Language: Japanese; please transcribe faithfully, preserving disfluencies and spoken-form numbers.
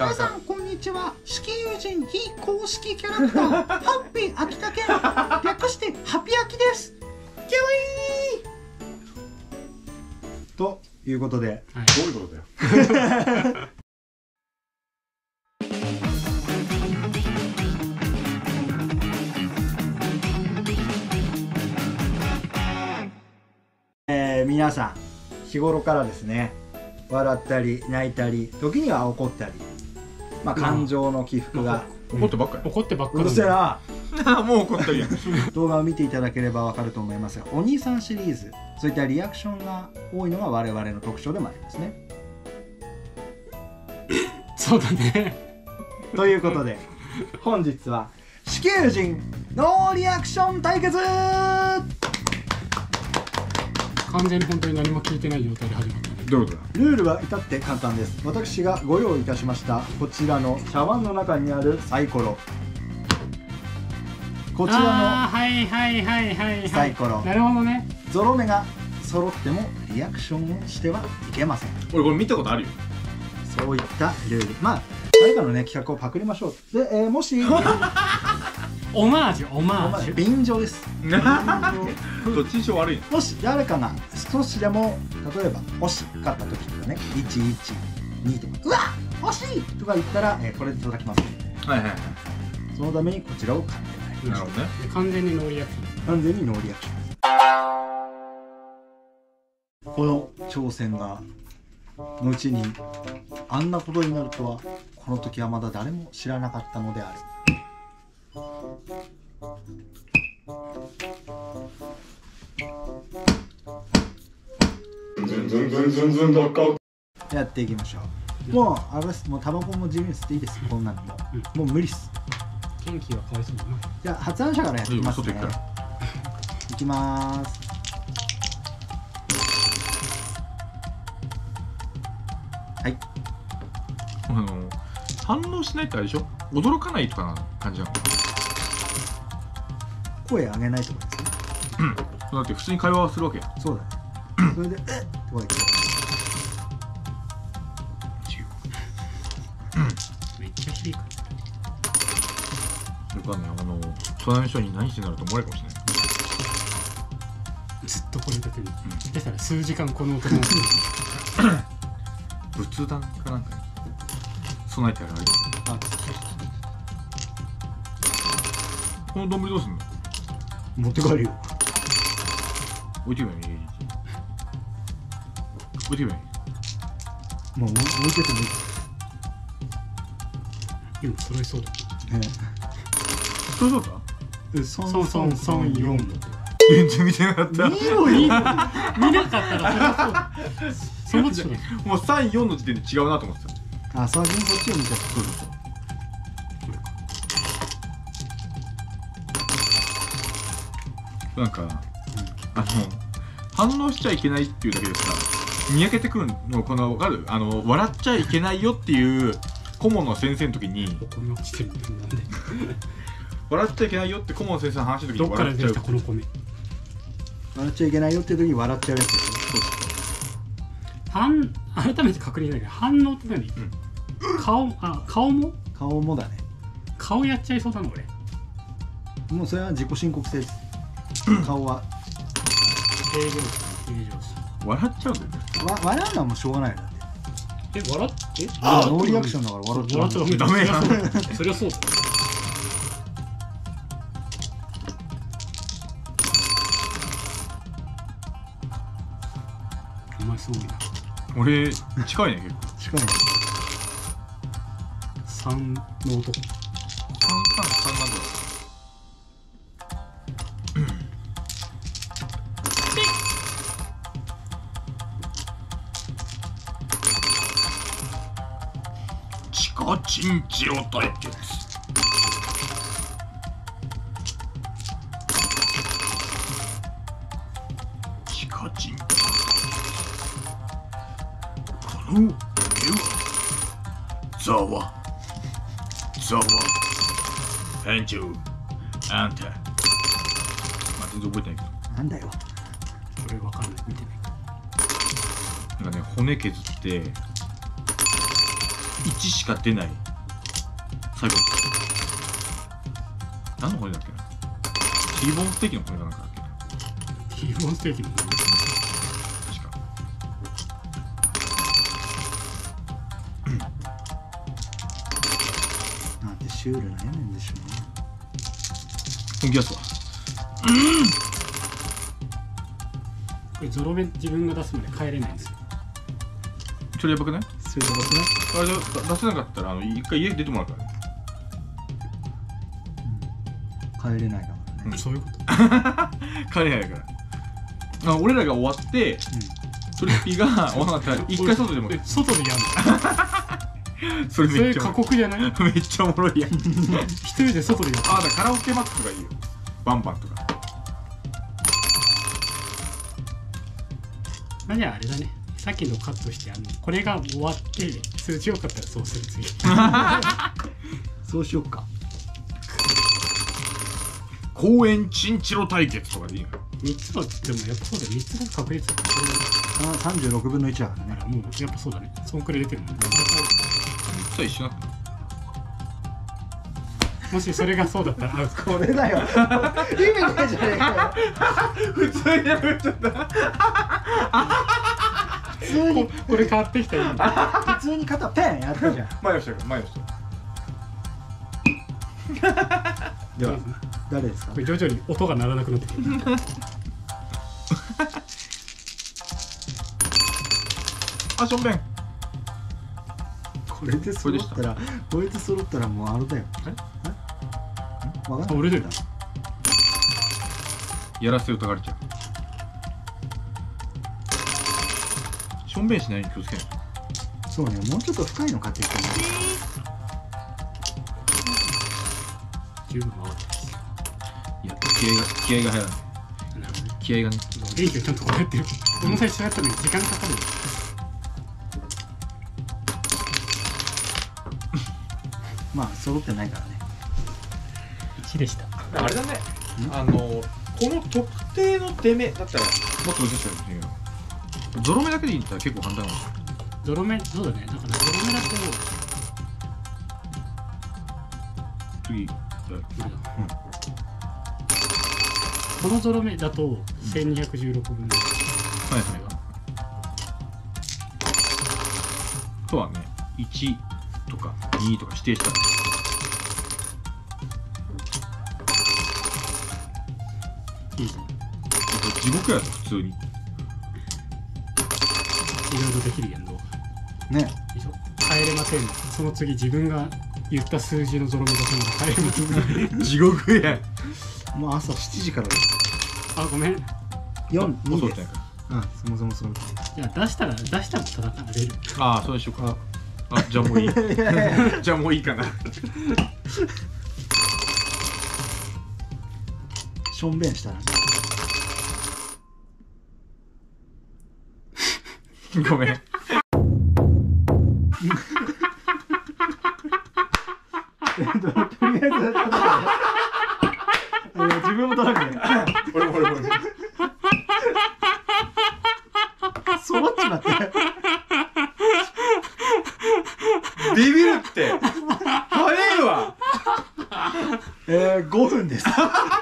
皆さんこんにちは。式友人非公式キャラクターハッピー秋田県略してハピアキです。キャウィーということで、 はい、 どういうことだよ。 えー、皆さん日頃からですね、笑ったり泣いたり時には怒ったり、まあ感情の起伏が、 怒ってばっかり。 怒ってばっかり。 うるせえな。 もう怒ったりやん。 動画を見ていただければわかると思いますが、お兄さんシリーズ、そういったリアクションが多いのが我々の特徴でもありますね。 そうだね。 ということで本日は式友人ノーリアクション対決。 完全に本当に何も聞いてない状態で始まったね。 どういうことだ。 ルールは至って簡単です。私がご用意いたしましたこちらの茶碗の中にあるサイコロ、こちらあーはいはいはいはいはい。 サイコロなるほどね。 のゾロ目が揃ってもリアクションをしてはいけません。 俺これ見たことあるよ。 そういったルール、まあ誰かのね企画をパクりましょう。で、えー、もしオマージュオマージュ。 便乗です。 どっちにしろ悪いの。 もし誰かが少しでも例えば惜しかった時とかね、いちいちにとかうわっ惜しいとか言ったら、えー、これで叩きます。 はいはいはい。 そのためにこちらを買ってない。 なるほどね。 完全にノーリアクション。 完全にノーリアクションです。この挑戦が後にあんなことになるとは、この時はまだ誰も知らなかったのである。やっていきましょう。もうあれです。もうタバコも自由に吸っていいです。こんなのもう、もう無理っす。 元気はかわいそうだな。 じゃあ発案者からやっていきますね。いきまーす。はい。 あの反応しないってあれでしょ。驚かないとかな感じなの。 声上げないとかですね。 うん。だって普通に会話はするわけや。 そうだね。それで「えっ!」とか言って。 めっちゃ響く。 わかんない。あの隣の人に何してんだろうと思われるかもしれない。 ずっとこれだけに。そしたら数時間この音が。 仏壇かなんかに備えてあるあれ。 あ、 この丼どうすんの。 持って帰るよ。 置いてみよう。置いてみよもう置いててもいい。 今揃いそうだ。 えそうそうだ。 え、そソンソンソンヨン。 全然見てなかった。 見ろよ。 見なかったらそりゃそうだ。その人もうさん、よんの時点で違うなと思ってた。 あ、先にこっちを見ちゃった。そうそうそう。 なんか、うん、あの反応しちゃいけないっていうだけでさ、見分けてくるのこの分かる。あの笑っちゃいけないよっていう顧問の先生の時にここに落ちてるんだよ。なんで笑っちゃいけないよって顧問の先生の話の時にどっから出て笑っちゃう。 きたこの米。 笑っちゃいけないよっていう時に笑っちゃうやつですよ。 反改めて確認だけど、反応って何、うん、顔あ顔も顔もだね。 顔やっちゃいそうだな俺。 もうそれは自己申告制です。顔は平常心平常心。 笑っちゃうんだよね。 わ笑うのはもうしょうがないよ。だってえ笑ってえあノーリアクションだから笑っちゃう。 笑っちゃダメやん。 そりゃそうだ。お前すごいな。 俺近いね結構。 近いね。 三の男。 三三三なんだ。チカチンジロ対決。チカチン。この目はざわざわ班長あんた。まあ全然覚えてないけど。 なんだよ。 俺わかんない見てない。 なんかね骨削っていちしか出ない最後何の骨だっけな。T ボーンステーキの骨かなんかだっけな。 T ボーンステーキの骨、 確かなんてシュールなやねんでしょうね。 本気出すわ。 これゾロ目自分が出すまで帰れないんですよ。 それやばくない？ それで僕ね、 あれで出せなかったらあの一回家出てもらうからね。 帰れないからね。 うん、そういうこと帰れないからあ俺らが終わってトリッピーが終わらなかったら一回外でもえ外でやんのそれそれ過めっちゃおもろ酷じゃない？ いめっちゃおもろいやん。 一人で外でやる。 あだからカラオケマックとかいいよ。バンバンとか。 あじゃああれだね、さっきのカットしてあのこれが終わって数字よかったらそうする次そうしよっか。 公園チンチロ対決とかでいいの。 みっつのでもやっぱそうだよ、みっつの確率だかあさんじゅうろくぶんのいちだからね。 らもうやっぱそうだね、そんくらい出てるもんね。 さあ一緒だったの。 もしそれがそうだったらアウト。 これだよ。意味ねえじゃねえかよ。 普通にやめちゃった。 普通にここれ変わってきたよ。 普通に肩ペンやったじゃん。 前の人が前の人。 では誰ですかこ。れ徐々に音が鳴らなくなってくる。 あしょんべん。 これで揃ったらこれで揃ったらもうあれだよ。 えわかんない。 俺だよ。 やらせをたがれちゃう。しょんべんしないように気をつけない。 そうね、もうちょっと深いの買ってきてね。 十分回っていや気合が気合が入らない。 る。なるほどね。 気合がね。 電気をちゃんとこうやってる。この最初やったのに時間かかる。 まあ揃ってないからね。 いちでした。 あれだね。あのこの特定の出目だったらもっと難しいかもしれないけど、ゾロ目だけでいいんだったら結構簡単かもしれない。 ゾロ目、そうだね。だからゾロ目だと次これだ、このゾロ目だとせんにひゃくじゅうろくぶんのはいはいはい。とはね、いちとかにとか指定したらいいじゃん。 地獄やぞ普通に。 いろいろできるやん、動画。 ね。 でしょ。帰れません。その次自分が言った数字のゾロ目出せなら帰れません。 地獄や。 もう朝しちじからあ、ごめん。 よん、にです。 そうじゃないか。 うん、そもそもその。 じゃあ出したら出したら戦れる。 ああそうしようか。あじゃあもういい。じゃあもういいかな。 しょんべんしたらね。 ごめん。 とりあえず自分も取らなきゃ。 俺も俺も俺も。 揃っちまって。 ビビるって。早いわ。 えー、ごふんです。